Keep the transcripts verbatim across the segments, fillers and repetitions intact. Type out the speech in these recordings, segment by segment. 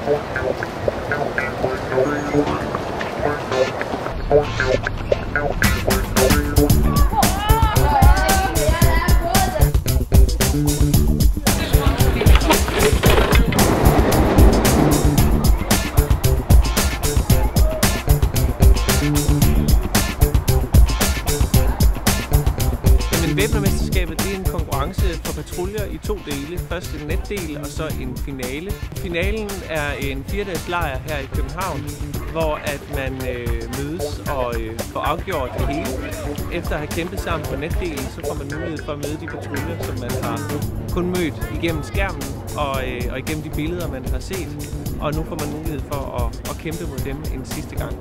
Væbnermesterskabet det er en konkurrence for patruljer i to dele. Først en netdel og så en finale. Finalen er en fire-dages lejr her i København, hvor at man øh, mødes og øh, får afgjort det hele. Efter at have kæmpet sammen på netdelen, så får man mulighed for at møde de patruljer, som man har kun mødt igennem skærmen og, øh, og igennem de billeder, man har set. Og nu får man mulighed for at, at kæmpe mod dem en sidste gang.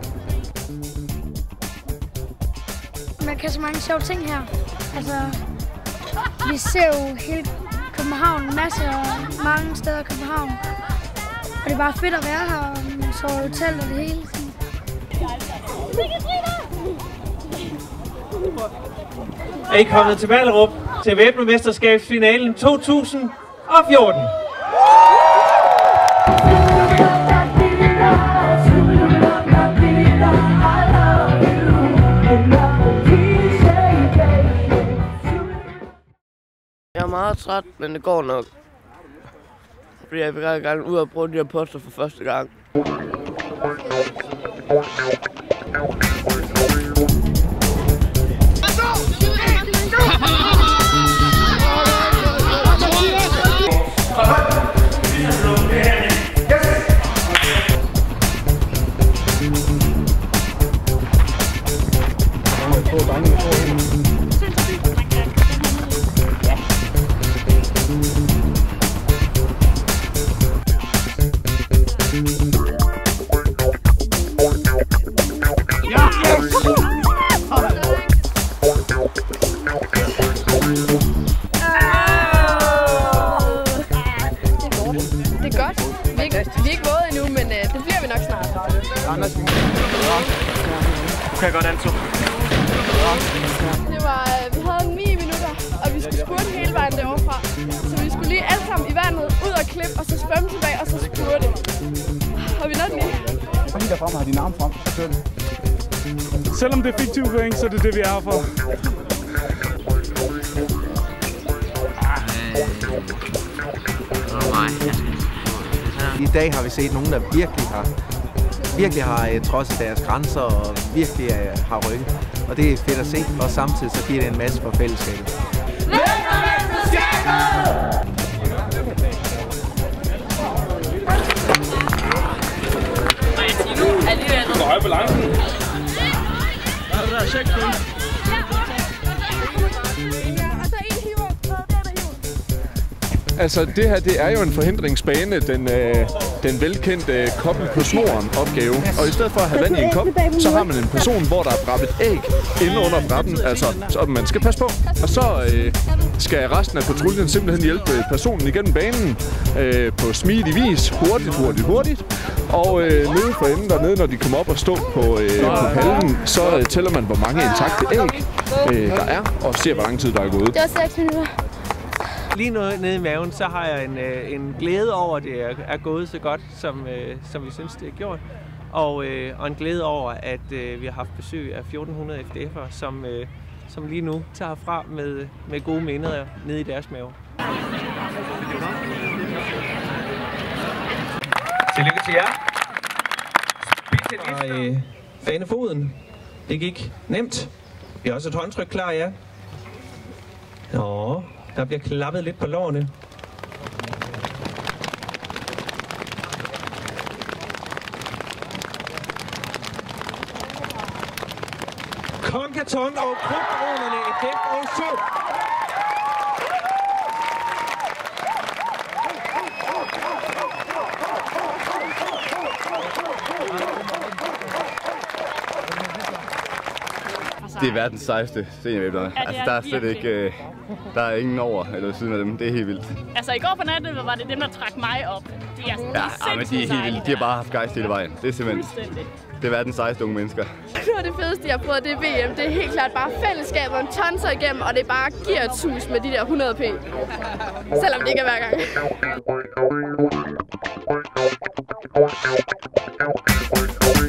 Man kan så mange sjove ting her. Altså, vi ser jo hele København, masser af mange steder i København. Og det er bare fedt at være her, og så er hotel og det hele. Er I kommet til Ballerup til Væbnermesterskabsfinalen to tusind og fjorten? Jeg er meget træt, men det går nok. Fordi jeg vil gerne ud og prøve de her poster for første gang. Det er godt. Vi er ikke, vi er ikke våde endnu, men uh, det bliver vi nok snart. Anders, du kan godt altså. Det var, vi havde ni minutter, og vi skulle spurte hele vejen derovre fra. Så vi skulle lige alle sammen i vandet, ud og klippe, og så svømme tilbage, og så spurte. Og vi nåede den lige. Kom lige derfra og har dine arme frem. Selvom det er fiktive point, så er det det, vi er her for. I dag har vi set nogen, der virkelig har, virkelig har uh, trodset deres grænser og virkelig uh, har rykket. Og det er fedt at se, og samtidig så giver det en masse for fællesskabet. Du høj balancen. Der er check, Altså det her, det er jo en forhindringsbane, den, øh, den velkendte koble på snoren opgave. Og i stedet for at have vand i en kop, så har man en person, hvor der er brappet æg inde under brætten, altså så man skal passe på. Og så øh, skal resten af patruljen simpelthen hjælpe personen igennem banen øh, på smidig vis, hurtigt, hurtigt, hurtigt. Og øh, nede for enden dernede, når de kommer op og står på, øh, på pallen, så øh, tæller man, hvor mange intakte æg øh, der er, og ser, hvor lang tid der er gået. Det var seks minutter. Lige nede i maven, så har jeg en, øh, en glæde over, at det er, er gået så godt, som, øh, som vi synes, det er gjort. Og, øh, og en glæde over, at øh, vi har haft besøg af fjorten hundrede F D F'ere, som, øh, som lige nu tager fra med, med gode minder nede i deres mave. Tillykke til jer. Og øh, fanefoden. Det gik nemt. Vi har også et håndtryk klar, ja. Nå. Der bliver klappet lidt på lårene. Konkaton og krudtronerne i fem og syv. Det er verdens sejeste seniorvæbnere. Ja, altså, der er slet ikke, øh, der er ingen over eller siden af dem. Det er helt vildt. Altså i går på natten var det dem, der trak mig op. De er, de er ja, men de er helt vildt. De har bare haft gejst hele vejen. Det er simpelthen, det er verdens sejeste unge mennesker. Noget af det fedeste, jeg har prøvet, det er V M. Det er helt klart bare fællesskabet, man tonser igennem, og det bare giver et sus med de der hundrede p. Selvom det ikke er hver gang. Au, au, au, au, au.